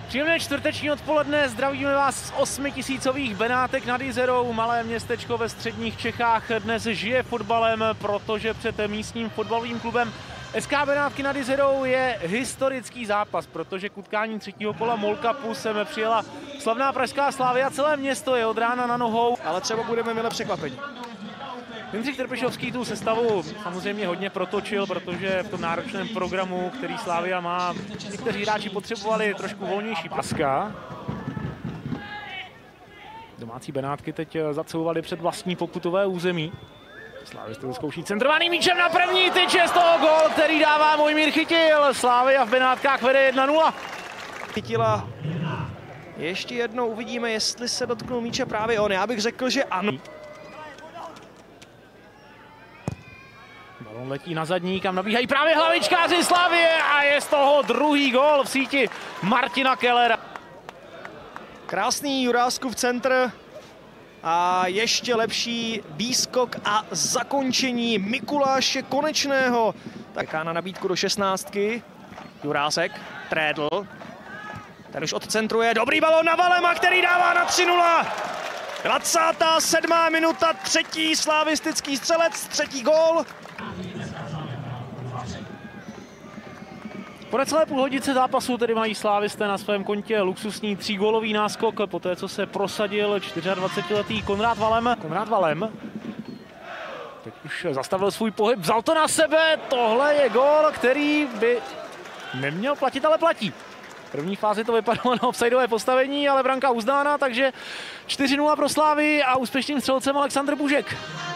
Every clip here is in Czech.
Příjemné čtvrteční odpoledne, zdravíme vás z 8000 Benátek nad Jizerou. Malé městečko ve středních Čechách dnes žije fotbalem, protože před místním fotbalovým klubem SK Benátky nad Jizerou je historický zápas, protože k utkání třetího kola MOL Cupu sem přijela slavná pražská Slavia. Celé město je od rána na nohou. Ale třeba budeme mile překvapeni. Jindřich Trpišovský tu sestavu samozřejmě hodně protočil, protože v tom náročném programu, který Slavia má, někteří hráči potřebovali trošku volnější paska. Domácí Benátky teď zacouvali před vlastní pokutové území. Slávisté to zkouší centrovaným míčem na první tyč, je z toho gól, který dává Mojmír Chytil. Slavia v Benátkách vede 1-0. Chytila ještě jednou, uvidíme, jestli se dotknul míče právě on. Já bych řekl, že ano. Balon letí na zadní, kam nabíhají právě hlavičkáři Slavie a je z toho druhý gól v síti Martina Kellera. Krásný Juráskův centr a ještě lepší výskok a zakončení Mikuláše Konečného. Taká na nabídku do 16. Jurásek, Trédl. Ten už odcentruje, dobrý balón na Valema, který dává na 3-0. 27. minuta, třetí slavistický střelec, třetí gól. Po necelé půlhodice zápasu tedy mají slávisté na svém kontě luxusní 3gólový náskok, poté co se prosadil 24letý Konrád Valem. Konrád Valem teď už zastavil svůj pohyb, vzal to na sebe, tohle je gól, který by neměl platit, ale platí. V první fázi to vypadalo na offsideové postavení, ale branka uznána, takže 4-0 pro Slavii a úspěšným střelcem Alexandr Bužek.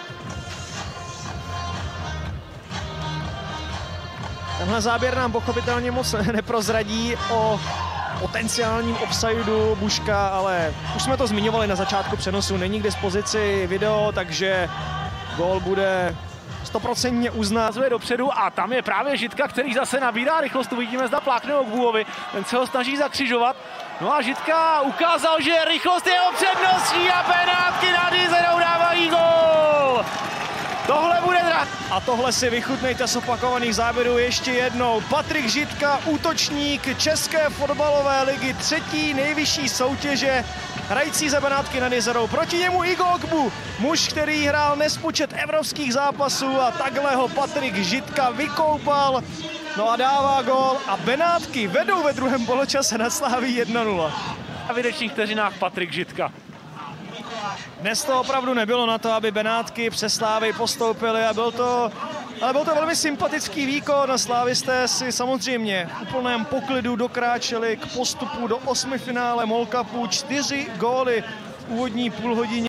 Tenhle záběr nám pochopitelně moc neprozradí o potenciálním offsideu Buška, ale už jsme to zmiňovali na začátku přenosu, není k dispozici video, takže gól bude 100% uznán. Zve dopředu a tam je právě Židka, který zase nabírá rychlost, uvidíme, zda plákne Ogbuovi, ten se ho snaží zakřižovat. No a Židka ukázal, že rychlost je jeho předností a Benátky nad Jizerou dávají gól. Tohle bude drát. A tohle si vychutnejte z opakovaných záběrů ještě jednou. Patrik Židka, útočník České fotbalové ligy, třetí nejvyšší soutěže, hrající za Benátky nad Jizerou. Proti němu Igo Ogbu, muž, který hrál nespočet evropských zápasů a takhle ho Patrik Židka vykoupal. No a dává gól a Benátky vedou ve druhém poločase nad Slavií 1-0. A v výdečných vteřinách Patrik Židka. Dnes to opravdu nebylo na to, aby Benátky přes Slávy postoupily a byl to velmi sympatický výkon. Slávisté si samozřejmě v úplném poklidu dokráčeli k postupu do osmifinále MOL Cupu, 4 góly v úvodní půlhodině.